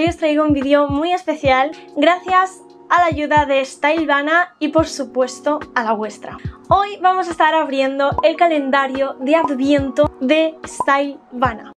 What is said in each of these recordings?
hoy os traigo un vídeo muy especial gracias a la ayuda de Stylevana y por supuesto a la vuestra. Hoy vamos a estar abriendo el calendario de Adviento de Stylevana.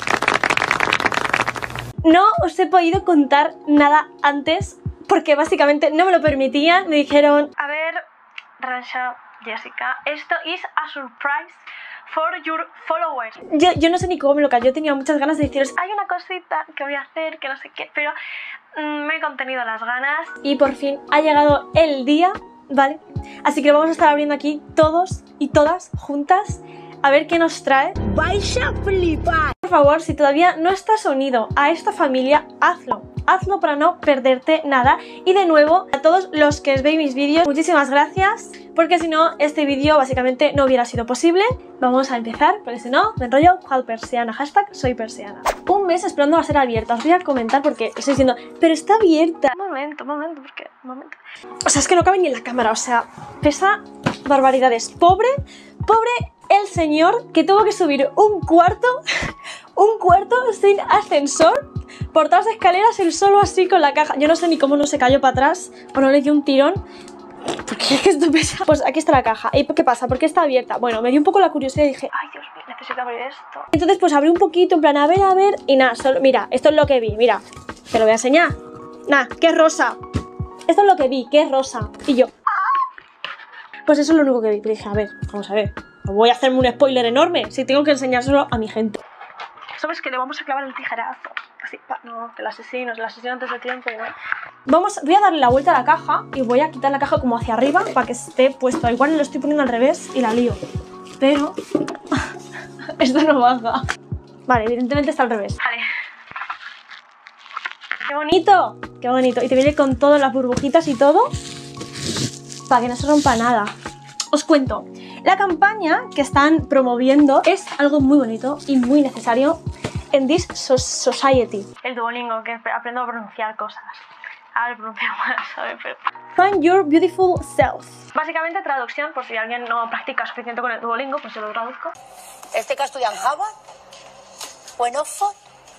No os he podido contar nada antes porque básicamente no me lo permitían. Me dijeron, a ver, Ransha, Jessica, esto es a surprise for your followers. Yo no sé ni cómo me lo cayó, tenía muchas ganas de deciros, hay una cosita que voy a hacer, que no sé qué, pero me he contenido las ganas y por fin ha llegado el día, ¿vale? Así que lo vamos a estar abriendo aquí todos y todas juntas a ver qué nos trae. ¡Vais a flipar! Por favor, si todavía no estás unido a esta familia, hazlo. Hazlo para no perderte nada. Y de nuevo, a todos los que veis mis vídeos, muchísimas gracias, porque si no, este vídeo básicamente no hubiera sido posible. Vamos a empezar, porque si no, me enrollo. ¿Cuál persiana? Hashtag soy persiana. Un mes esperando a ser abierta. Os voy a comentar porque estoy diciendo, pero está abierta. Un momento, porque... O sea, es que no cabe ni en la cámara, o sea, pesa barbaridades. Pobre el señor que tuvo que subir un cuarto sin ascensor por todas las escaleras, él solo así con la caja. Yo no sé ni cómo no se cayó para atrás o no le dio un tirón, porque esto pesa. Pues aquí está la caja. ¿Y qué pasa? ¿Por qué está abierta? Bueno, me dio un poco la curiosidad y dije, ay Dios mío, necesito abrir esto. Entonces pues abrí un poquito, en plan, a ver, y nada, solo, mira, esto es lo que vi, mira, te lo voy a enseñar. Nada, que es rosa. Esto es lo que vi, que es rosa. Y yo, pues eso es lo único que vi. Pero dije, a ver, vamos a ver, no voy a hacerme un spoiler enorme si tengo que enseñárselo a mi gente. ¿Sabes que le vamos a clavar el tijerazo? Así, no, el asesino antes de tiempo. ¿No? Voy a darle la vuelta a la caja y voy a quitar la caja como hacia arriba para que esté puesto. Igual lo estoy poniendo al revés y la lío. Pero esto no baja. Vale, evidentemente está al revés. Vale. ¡Qué bonito! ¡Qué bonito! Y te viene con todas las burbujitas y todo para que no se rompa nada. Os cuento. La campaña que están promoviendo es algo muy bonito y muy necesario en this society. El Duolingo, que aprendo a pronunciar cosas. A ver, pronuncio mal, ¿sabes? Pero... Find your beautiful self. Básicamente traducción, por si alguien no practica suficiente con el Duolingo, pues yo lo traduzco. ¿Este que estudia en Harvard? ¿O en Oxford?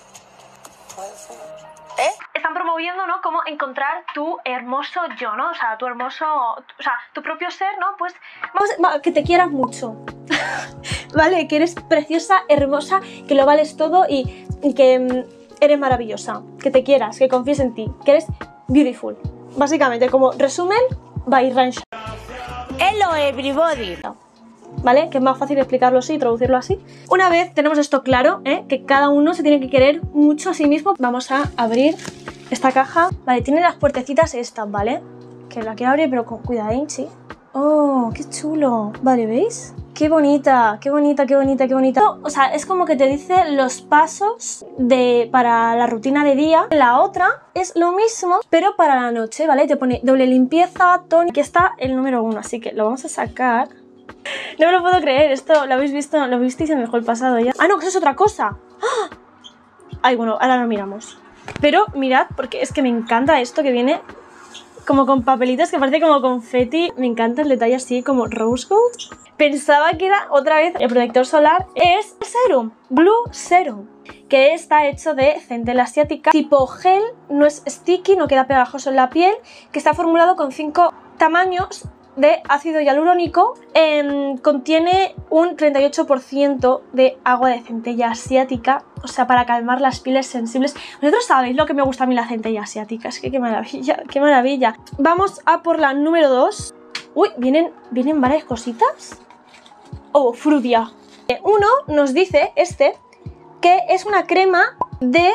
¿Eh? Están promoviendo, ¿no? Cómo encontrar tu hermoso yo, ¿no? O sea, tu hermoso... O sea, tu propio ser, ¿no? Pues... que te quieras mucho. ¿Vale? Que eres preciosa, hermosa, que lo vales todo y que eres maravillosa. Que te quieras, que confíes en ti. Que eres beautiful. Básicamente, como resumen, by Ransha. Hello, everybody. ¿Vale? Que es más fácil explicarlo así y traducirlo así. Una vez tenemos esto claro, que cada uno se tiene que querer mucho a sí mismo, vamos a abrir esta caja. Vale, tiene las puertecitas estas, ¿vale? Que la quiero abrir, pero con cuidadín, sí. ¡Oh, qué chulo! Vale, ¿veis? ¡Qué bonita! ¡Qué bonita, qué bonita, qué bonita! O sea, es como que te dice los pasos para la rutina de día. La otra es lo mismo, pero para la noche, ¿vale? Te pone doble limpieza, tono. Aquí está el número 1, así que lo vamos a sacar. No me lo puedo creer, esto lo habéis visto, lo visteis en el haul pasado ya. ¡Ah, no, que eso es otra cosa! ¡Ah! Ay, bueno, ahora lo miramos. Pero mirad, porque es que me encanta esto que viene como con papelitos que parece como confeti. Me encanta el detalle así como rose gold. Pensaba que era otra vez el protector solar. Es serum, Blue Serum, que está hecho de centella asiática tipo gel, no es sticky, no queda pegajoso en la piel, que está formulado con 5 tamaños de ácido hialurónico, contiene un 38% de agua de centella asiática, o sea, para calmar las pieles sensibles. Vosotros sabéis lo que me gusta a mí la centella asiática, es que qué maravilla, qué maravilla. Vamos a por la número 2. Uy, vienen varias cositas. Oh, frutia. Uno nos dice, que es una crema de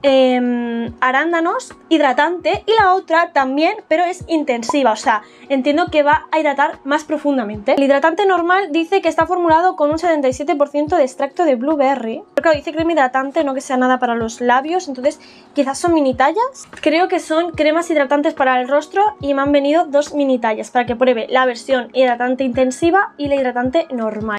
arándanos hidratante y la otra también, pero es intensiva, o sea, entiendo que va a hidratar más profundamente. El hidratante normal dice que está formulado con un 77% de extracto de blueberry, pero claro, dice crema hidratante, no que sea nada para los labios, entonces quizás son mini tallas. Creo que son cremas hidratantes para el rostro y me han venido 2 mini tallas para que pruebe la versión hidratante intensiva y la hidratante normal.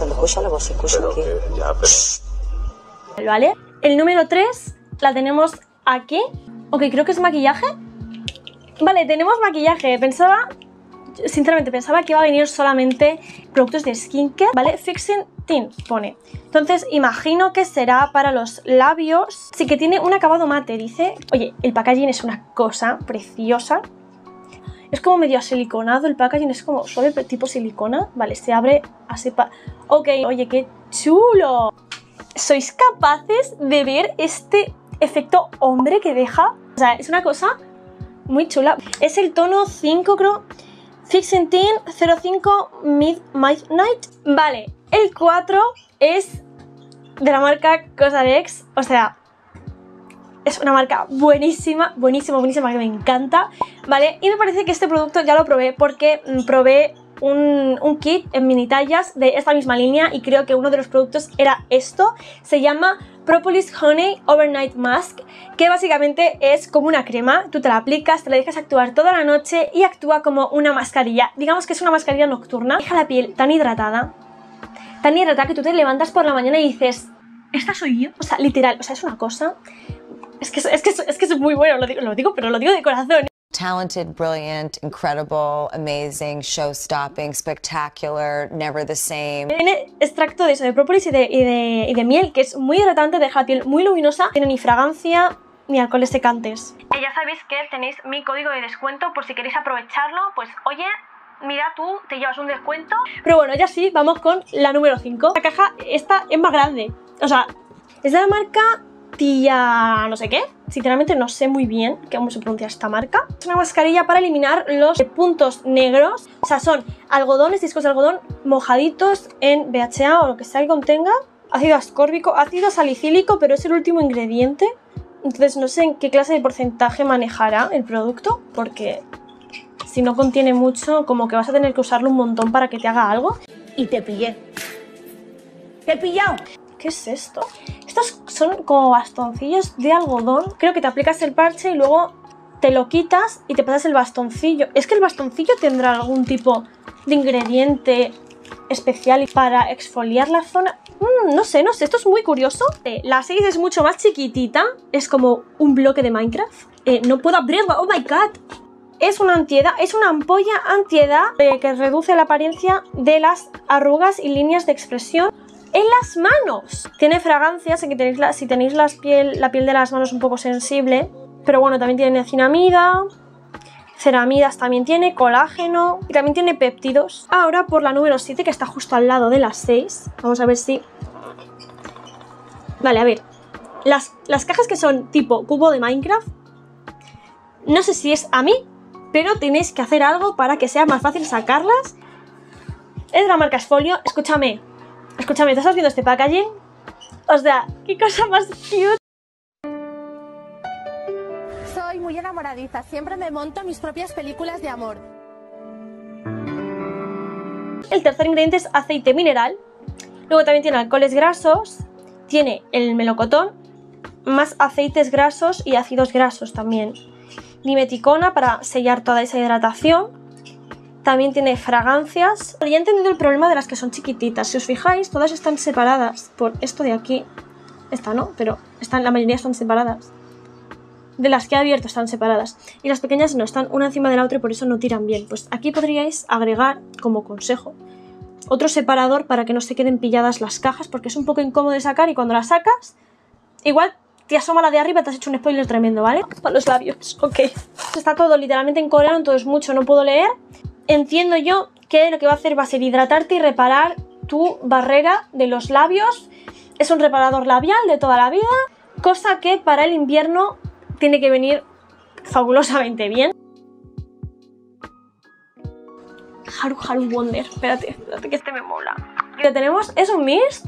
¿Vale? El número 3 la tenemos aquí. Ok, creo que es maquillaje. Vale, tenemos maquillaje. Sinceramente pensaba que iba a venir solamente productos de skincare. Vale, Fixing Tint pone. Entonces imagino que será para los labios. Sí que tiene un acabado mate, dice. Oye, el packaging es una cosa preciosa. Es como medio siliconado el packaging, es como suave tipo silicona. Vale, se abre así para... Ok, oye, qué chulo. ¿Sois capaces de ver este efecto hombre que deja? O sea, es una cosa muy chula. Es el tono 5, creo. Fixing Tint 05 Midnight. Vale, el 4 es de la marca Cosrx. O sea, es una marca buenísima, buenísima, buenísima, que me encanta. Vale, y me parece que este producto ya lo probé porque probé un kit en mini tallas de esta misma línea y creo que uno de los productos era esto. Se llama Propolis Honey Overnight Mask, que básicamente es como una crema. Tú te la aplicas, te la dejas actuar toda la noche y actúa como una mascarilla. Digamos que es una mascarilla nocturna. Deja la piel tan hidratada que tú te levantas por la mañana y dices, ¿esta soy yo? O sea, literal, o sea, es una cosa... Es que es muy bueno, lo digo, pero lo digo de corazón. Talented, brilliant, incredible, amazing, show-stopping, spectacular, never the same. Tiene extracto de eso, de própolis y de miel, que es muy hidratante, deja la piel muy luminosa. No tiene ni fragancia ni alcoholes secantes. Ya sabéis que tenéis mi código de descuento por si queréis aprovecharlo. Pues oye, mira, tú te llevas un descuento. Pero bueno, ya sí, vamos con la número 5. La caja esta es más grande. O sea, es de la marca... Tía... no sé qué. Sinceramente no sé muy bien cómo se pronuncia esta marca. Es una mascarilla para eliminar los puntos negros. O sea, son algodones, discos de algodón mojaditos en BHA o lo que sea que contenga. Ácido ascórbico, ácido salicílico, pero es el último ingrediente. Entonces no sé en qué clase de porcentaje manejará el producto, porque si no contiene mucho, como que vas a tener que usarlo un montón para que te haga algo. Y te pillé. ¡Te he pillado! ¿Qué es esto? Estos son como bastoncillos de algodón. Creo que te aplicas el parche y luego te lo quitas y te pasas el bastoncillo. Es que el bastoncillo tendrá algún tipo de ingrediente especial para exfoliar la zona. No sé, esto es muy curioso. La 6 es mucho más chiquitita. Es como un bloque de Minecraft. No puedo abrirla, oh my god. Es una antiedad, es una ampolla antiedad que reduce la apariencia de las arrugas y líneas de expresión en las manos. Tiene fragancias, si tenéis la piel de las manos un poco sensible. Pero bueno, también tiene niacinamida, ceramidas también tiene, colágeno y también tiene péptidos. Ahora por la número 7, que está justo al lado de las 6. Vamos a ver si... Vale, a ver. Las cajas que son tipo cubo de Minecraft, no sé si es a mí, pero tenéis que hacer algo para que sea más fácil sacarlas. Es de la marca Esfolio. Escúchame, ¿te estás viendo este packaging? O sea, qué cosa más cute. Soy muy enamoradiza, siempre me monto mis propias películas de amor. El tercer ingrediente es aceite mineral. Luego también tiene alcoholes grasos, tiene el melocotón, más aceites grasos y ácidos grasos también. Dimeticona para sellar toda esa hidratación. También tiene fragancias. Ya he entendido el problema de las que son chiquititas. Si os fijáis, todas están separadas por esto de aquí. Esta no, pero la mayoría están separadas. De las que he abierto están separadas. Y las pequeñas no, están una encima de la otra y por eso no tiran bien. Pues aquí podríais agregar, como consejo, otro separador para que no se queden pilladas las cajas, porque es un poco incómodo de sacar y cuando las sacas, igual te asoma la de arriba y te has hecho un spoiler tremendo, ¿vale? Para los labios, ok. Está todo literalmente en coreano, entonces mucho no puedo leer. Entiendo yo que lo que va a hacer va a ser hidratarte y reparar tu barrera de los labios. Es un reparador labial de toda la vida, cosa que para el invierno tiene que venir fabulosamente bien. Haru Haru Wonder, espérate que este me mola. Lo tenemos, es un mist.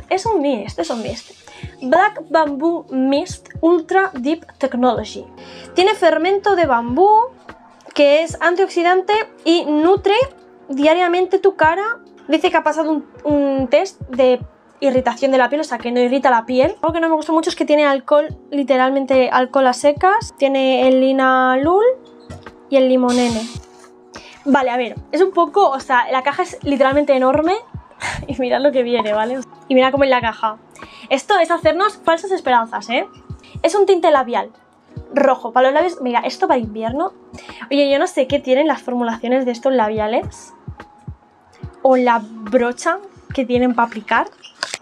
Black Bamboo Mist Ultra Deep Technology. Tiene fermento de bambú, que es antioxidante y nutre diariamente tu cara. Dice que ha pasado un test de irritación de la piel, o sea que no irrita la piel. Algo que no me gusta mucho es que tiene alcohol, literalmente alcohol a secas. Tiene el linalul y el limonene. Vale, a ver, es un poco, o sea, la caja es literalmente enorme. Y mirad lo que viene, ¿vale? Y mira cómo es la caja. Esto es hacernos falsas esperanzas, ¿eh? Es un tinte labial rojo para los labios. Mira, esto para invierno. Oye, yo no sé qué tienen las formulaciones de estos labiales o la brocha que tienen para aplicar,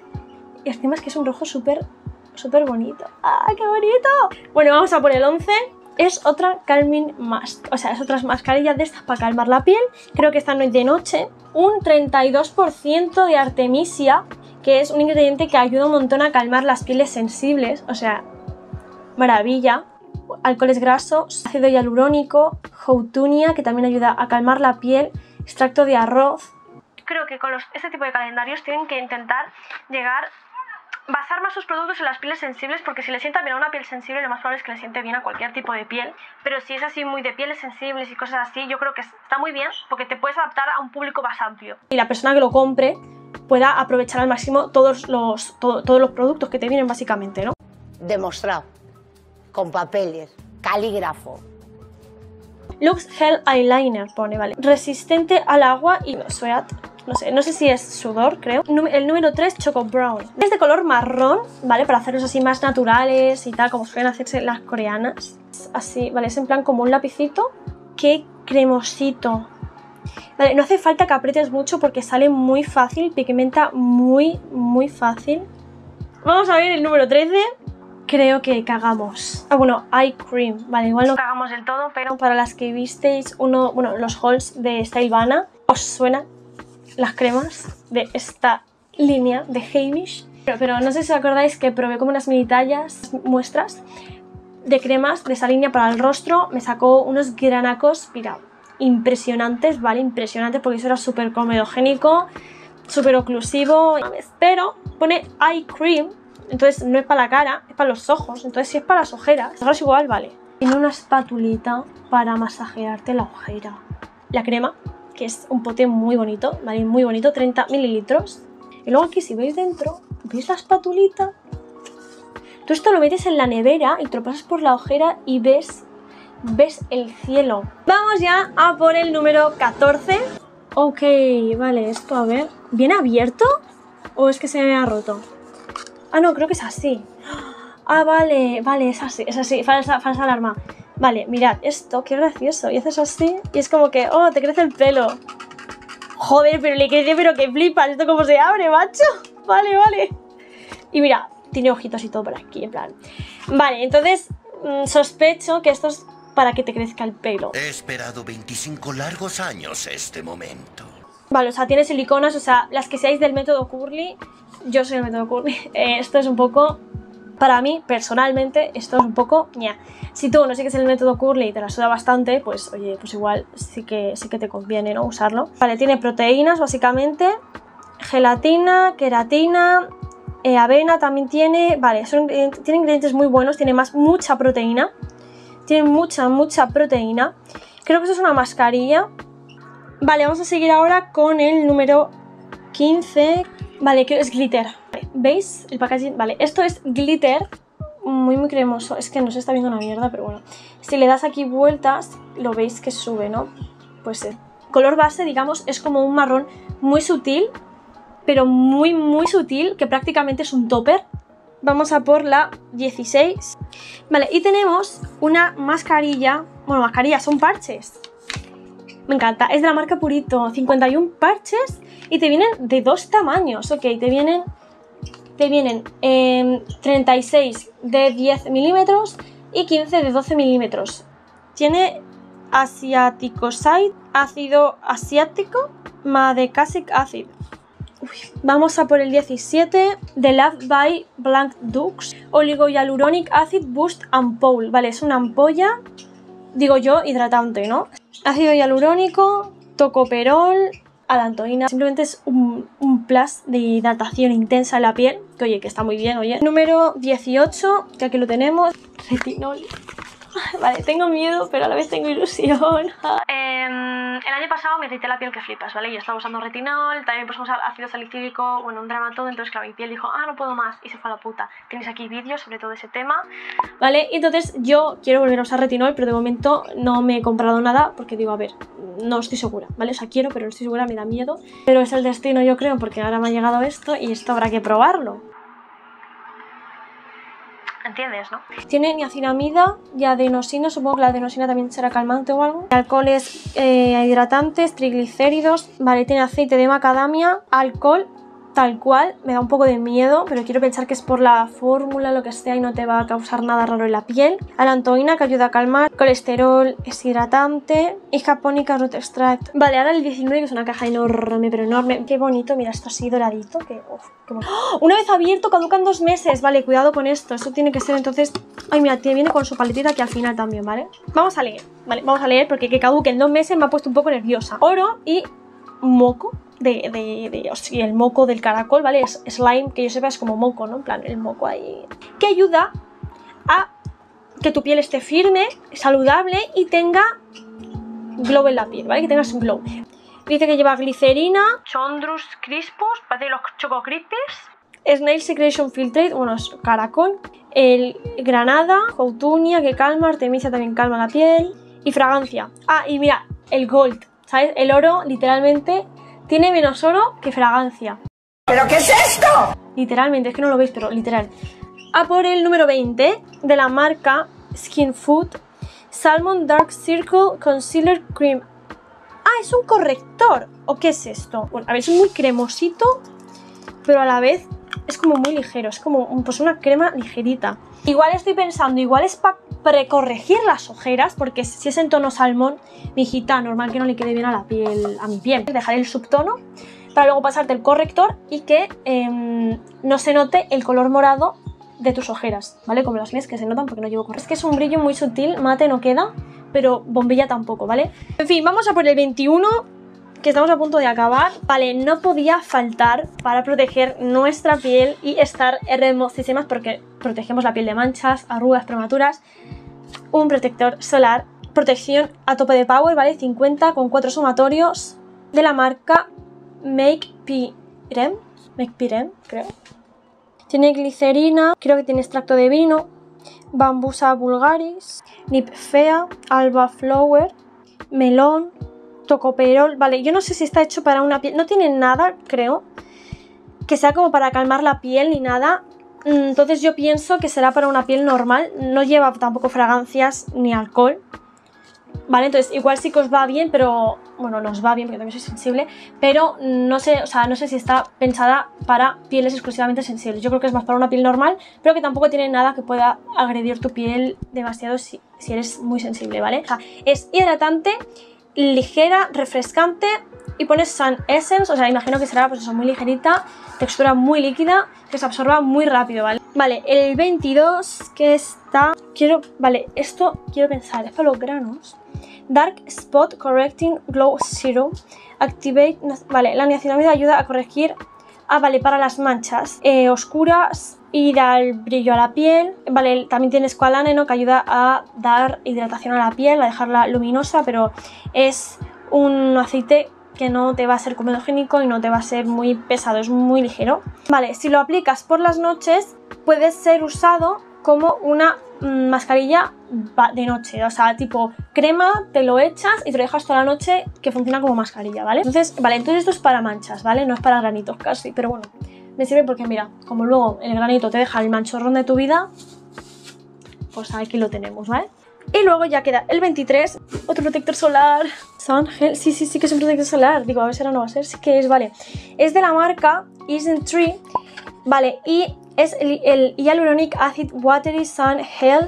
Y encima es que es un rojo súper bonito. ¡Ah, qué bonito! Bueno, vamos a por el 11. Es otra Calming Mask. O sea, es otra mascarilla de estas para calmar la piel. Creo que esta no es de noche. Un 32% de Artemisia, que es un ingrediente que ayuda un montón a calmar las pieles sensibles. O sea, maravilla. Alcoholes grasos, ácido hialurónico, Houtunia, que también ayuda a calmar la piel, extracto de arroz. Creo que con este tipo de calendarios tienen que intentar basar más sus productos en las pieles sensibles, porque si le sienta bien a una piel sensible, lo más probable es que le siente bien a cualquier tipo de piel. Pero si es así muy de pieles sensibles y cosas así, yo creo que está muy bien, porque te puedes adaptar a un público más amplio. Y la persona que lo compre pueda aprovechar al máximo todos los productos que te vienen básicamente, ¿no? Demostrado. Con papeles. Calígrafo. Lux Gel Eyeliner pone, vale. Resistente al agua y sweat. No sé si es sudor, creo. El número 3, Choco Brown. Es de color marrón, ¿vale? Para hacerlos así más naturales y tal, como suelen hacerse las coreanas. Así, ¿vale? Es en plan como un lapicito. ¡Qué cremosito! Vale, no hace falta que aprietes mucho porque sale muy fácil, pigmenta muy fácil. Vamos a ver el número 13. Creo que cagamos. Ah, bueno, Eye Cream. Vale, igual no cagamos del todo, pero para las que visteis los hauls de Stylevana, ¿os suenan las cremas de esta línea de Heimish? Pero no sé si os acordáis que probé como unas mini tallas, muestras de cremas de esa línea para el rostro. Me sacó unos granacos, mira, impresionantes, ¿vale? Impresionantes, porque eso era súper comedogénico, súper oclusivo. Pero pone Eye Cream, entonces no es para la cara, es para los ojos. Entonces si es para las ojeras, es igual, vale. Tiene una espatulita para masajearte la ojera. La crema, que es un pote muy bonito, ¿vale? Muy bonito, 30 mililitros. Y luego aquí, si veis dentro, ¿veis la espatulita? Tú esto lo metes en la nevera y te lo pasas por la ojera y ves el cielo. Vamos ya a por el número 14. Ok, vale, esto a ver. ¿Viene abierto? ¿O es que se me ha roto? Ah, no, creo que es así. Ah, vale, es así, falsa alarma. Vale, mirad, esto, qué gracioso. Y haces así y es como que, oh, te crece el pelo. Joder, pero le crece, pero que flipas. ¿Esto cómo se abre, macho? Vale. Y mira, tiene ojitos y todo por aquí, en plan. Vale, entonces sospecho que esto es para que te crezca el pelo. He esperado 25 largos años este momento. Vale, o sea, tiene siliconas, o sea, las que seáis del método Curly, yo soy el método Curly. Esto es un poco, para mí, personalmente, esto es un poco ña. Si tú no sigues el método Curly y te la suda bastante, pues oye, pues igual sí que te conviene, ¿no? Usarlo. Vale, tiene proteínas, básicamente, gelatina, queratina, avena también tiene. Vale, tiene ingredientes muy buenos, tiene mucha proteína. Tiene mucha proteína. Creo que eso es una mascarilla. Vale, vamos a seguir ahora con el número 15. Vale, que es glitter. ¿Veis? El packaging. Vale, esto es glitter. Muy cremoso. Es que no se está viendo una mierda, pero bueno. Si le das aquí vueltas, lo veis que sube, ¿no? Pues el color base, digamos, es como un marrón muy sutil, pero muy sutil, que prácticamente es un topper. Vamos a por la 16. Vale, y tenemos una mascarilla. Bueno, mascarillas, son parches. Me encanta, es de la marca Purito. 51 parches y te vienen de 2 tamaños. Ok, te vienen 36 de 10 milímetros y 15 de 12 milímetros. Tiene asiaticoside, ácido asiático, madecasic acid. Vamos a por el 17 de Love by Blanc Dux, Oligohyaluronic Acid Boost Ampoule. Vale, es una ampolla, digo yo, hidratante, ¿no? Ácido hialurónico, tocoperol, alantoína. Simplemente es un plus de hidratación intensa en la piel, que oye, que está muy bien, oye. Número 18, que aquí lo tenemos, retinol. Vale, tengo miedo, pero a la vez tengo ilusión. El año pasado me irrité la piel que flipas, ¿vale? Yo estaba usando retinol, también pusimos ácido salicílico, bueno, un drama todo, entonces claro, mi piel dijo, no puedo más, y se fue a la puta. Tenéis aquí vídeos sobre todo ese tema, ¿vale? Entonces yo quiero volver a usar retinol, pero de momento no me he comprado nada, porque digo, a ver, no estoy segura, ¿vale? O sea, quiero, pero no estoy segura, me da miedo. Pero es el destino, yo creo, porque ahora me ha llegado esto y esto habrá que probarlo. ¿Entiendes, no? Tiene niacinamida y adenosina, supongo que la adenosina también será calmante o algo. Alcoholes hidratantes, triglicéridos, vale, tiene aceite de macadamia, alcohol tal cual, me da un poco de miedo, pero quiero pensar que es por la fórmula, lo que sea, y no te va a causar nada raro en la piel. Alantoína, que ayuda a calmar, colesterol, es hidratante, hijapónica, root extract. Vale, ahora el 19, que es una caja enorme, pero enorme. Qué bonito, mira, esto así doradito, que... Uf, qué bonito. ¡Oh! Una vez abierto, caducan 2 meses. Vale, cuidado con esto, esto tiene que ser entonces... Ay, mira, te viene con su paletita aquí al final también, ¿vale? Vamos a leer, ¿vale? Vamos a leer porque que caduquen 2 meses me ha puesto un poco nerviosa. Oro y moco. O sea, el moco del caracol, ¿vale? Es slime, que yo sepa es como moco, ¿no? En plan, el moco ahí. Que ayuda a que tu piel esté firme, saludable y tenga glow en la piel, ¿vale? Que tengas un glow. Dice que lleva glicerina, Chondrus crispus, parece los Choco Crispies, Snail Secretion Filtrate, bueno, es caracol, el granada, Coutunia, que calma, Artemisia también calma la piel, y fragancia. Ah, y mira, el gold, ¿sabes? El oro, literalmente... Tiene menos oro que fragancia. ¿Pero qué es esto? Literalmente, es que no lo veis, pero literal. A por el número 20 de la marca Skin Food Salmon Dark Circle Concealer Cream. Ah, es un corrector. ¿O qué es esto? Bueno, a ver, es muy cremosito, pero a la vez es como muy ligero. Es como pues una crema ligerita. Igual estoy pensando, igual es para precorregir las ojeras, porque si es en tono salmón, mi hijita, normal que no le quede bien a la piel, a mi piel. Dejaré el subtono para luego pasarte el corrector y que no se note el color morado de tus ojeras, ¿vale? Como las mías que se notan porque no llevo corrector. Es que es un brillo muy sutil, mate no queda, pero bombilla tampoco, ¿vale? En fin, vamos a por el 21, que estamos a punto de acabar. Vale, no podía faltar para proteger nuestra piel y estar hermosísimas porque protegemos la piel de manchas, arrugas prematuras. Un protector solar, protección a tope de power, ¿vale? 50 con 4 sumatorios de la marca Make Pirem, creo. Tiene glicerina, creo que tiene extracto de vino, Bambusa vulgaris, Nipfea, Alba Flower, melón, tocoperol. Vale, yo no sé si está hecho para una piel, no tiene nada, creo, que sea como para calmar la piel ni nada. Entonces yo pienso que será para una piel normal, no lleva tampoco fragancias ni alcohol, ¿vale? Entonces igual sí que os va bien, pero... Bueno, nos va bien porque también soy sensible, pero no sé, o sea, no sé si está pensada para pieles exclusivamente sensibles. Yo creo que es más para una piel normal, pero que tampoco tiene nada que pueda agredir tu piel demasiado si eres muy sensible, ¿vale? O sea, es hidratante, ligera, refrescante y pones Sun Essence, o sea, imagino que será pues eso, muy ligerita, textura muy líquida, que se absorba muy rápido, ¿vale? Vale, el 22 que está... Vale, esto quiero pensar, es para los granos. Dark Spot Correcting Glow Serum Activate... Vale, la niacinamida ayuda a corregir... Ah, vale, para las manchas oscuras y da el brillo a la piel. Vale, también tiene escualágeno que ayuda a dar hidratación a la piel, a dejarla luminosa, pero es un aceite que no te va a ser comedogénico y no te va a ser muy pesado, es muy ligero. Vale, si lo aplicas por las noches puede ser usado como una mascarilla de noche, o sea, tipo crema, te lo echas y te lo dejas toda la noche, que funciona como mascarilla, ¿vale? Entonces esto es para manchas, ¿vale? No es para granitos casi, pero bueno, me sirve porque mira, como luego el granito te deja el manchorrón de tu vida, pues aquí lo tenemos, ¿vale? Y luego ya queda el 23, otro protector solar, Sun Gel, sí que es un protector solar, digo, a ver si ahora no va a ser, sí que es, vale, es de la marca Isn't-Tree, vale, y es el Hyaluronic Acid Watery Sun Gel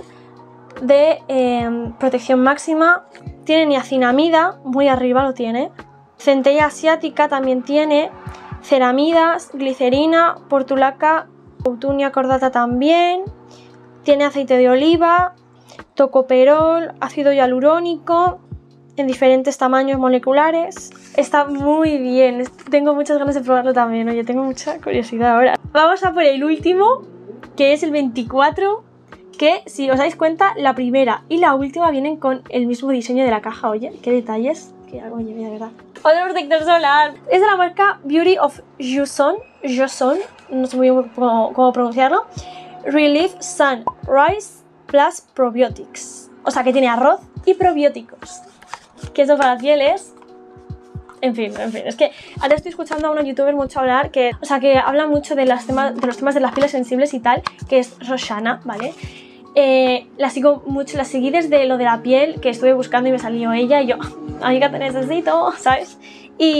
de protección máxima, tiene niacinamida, muy arriba lo tiene, centella asiática también tiene, ceramidas, glicerina, portulaca, coutunia cordata también, tiene aceite de oliva, tocoperol, ácido hialurónico en diferentes tamaños moleculares. Está muy bien, tengo muchas ganas de probarlo también, oye, tengo mucha curiosidad ahora. Vamos a por el último, que es el 24, que si os dais cuenta, la primera y la última vienen con el mismo diseño de la caja, oye, qué detalles, que oye, mira, de verdad. Otro protector solar, es de la marca Beauty of Joseon, no sé muy bien cómo pronunciarlo, Relief Sun Rice Plus Probiotics, o sea que tiene arroz y probióticos, que eso para la piel es... En fin, es que ahora estoy escuchando a una youtuber mucho hablar que, o sea, que habla mucho de los temas de las pieles sensibles y tal, que es Roshana, ¿vale? La sigo mucho, la seguí desde lo de la piel, que estuve buscando y me salió ella y yo, amiga, te necesito, ¿sabes? Y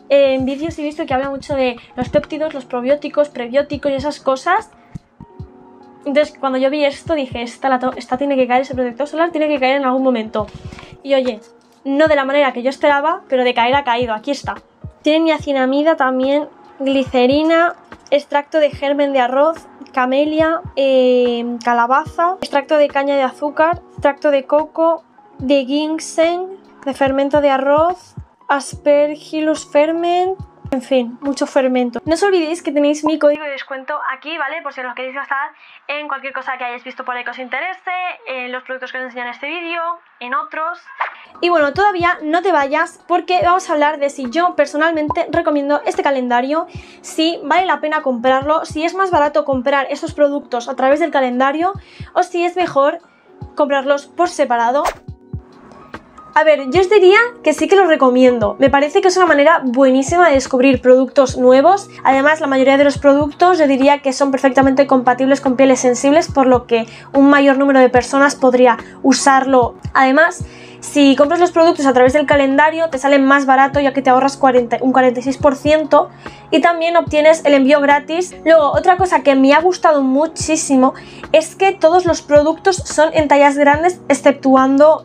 en vídeos he visto que habla mucho de los péptidos, los probióticos, prebióticos y esas cosas. Entonces cuando yo vi esto dije, esta tiene que caer, ese protector solar tiene que caer en algún momento. Y oye, no de la manera que yo esperaba, pero de caer ha caído, aquí está. Tiene niacinamida también, glicerina, extracto de germen de arroz, camelia, calabaza, extracto de caña de azúcar, extracto de coco, de ginseng, de fermento de arroz, aspergillus ferment, en fin, mucho fermento. No os olvidéis que tenéis mi código de descuento aquí, ¿vale? Por si os queréis gastar en cualquier cosa que hayáis visto por ahí que os interese, en los productos que os enseñan en este vídeo, en otros. Y bueno, todavía no te vayas porque vamos a hablar de si yo personalmente recomiendo este calendario, si vale la pena comprarlo, si es más barato comprar esos productos a través del calendario o si es mejor comprarlos por separado. A ver, yo os diría que sí que lo recomiendo. Me parece que es una manera buenísima de descubrir productos nuevos. Además, la mayoría de los productos yo diría que son perfectamente compatibles con pieles sensibles, por lo que un mayor número de personas podría usarlo. Además, si compras los productos a través del calendario te salen más barato, ya que te ahorras un 46% y también obtienes el envío gratis. Luego, otra cosa que me ha gustado muchísimo es que todos los productos son en tallas grandes, exceptuando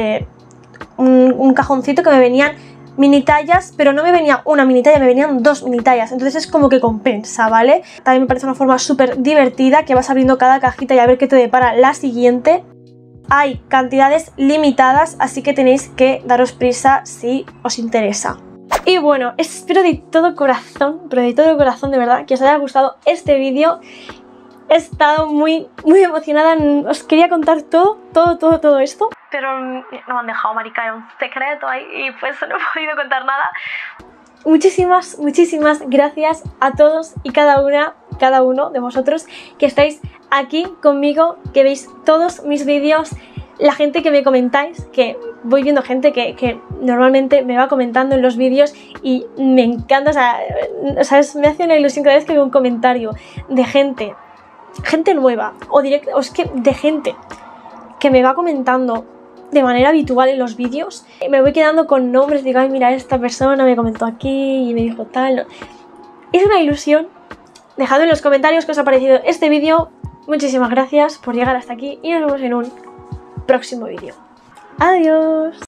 un cajoncito que me venían mini tallas, pero no me venía una mini talla, me venían 2 mini tallas, entonces es como que compensa, ¿vale? También me parece una forma súper divertida, que vas abriendo cada cajita y a ver qué te depara la siguiente. Hay cantidades limitadas, así que tenéis que daros prisa si os interesa. Y bueno, espero de todo corazón, pero de todo corazón de verdad, que os haya gustado este vídeo. He estado muy emocionada, os quería contar todo esto, pero no me han dejado, marica, era un secreto ahí y pues no he podido contar nada. Muchísimas gracias a todos y cada uno de vosotros que estáis aquí conmigo, que veis todos mis vídeos, la gente que me comentáis, que voy viendo gente que normalmente me va comentando en los vídeos y me encanta, o sea, me hace una ilusión cada vez que veo un comentario de gente nueva o es que de gente que me va comentando de manera habitual en los vídeos. Me voy quedando con nombres, digo, ay, mira, esta persona me comentó aquí y me dijo tal, ¿no? Es una ilusión. Dejadme en los comentarios qué os ha parecido este vídeo. Muchísimas gracias por llegar hasta aquí y nos vemos en un próximo vídeo. Adiós.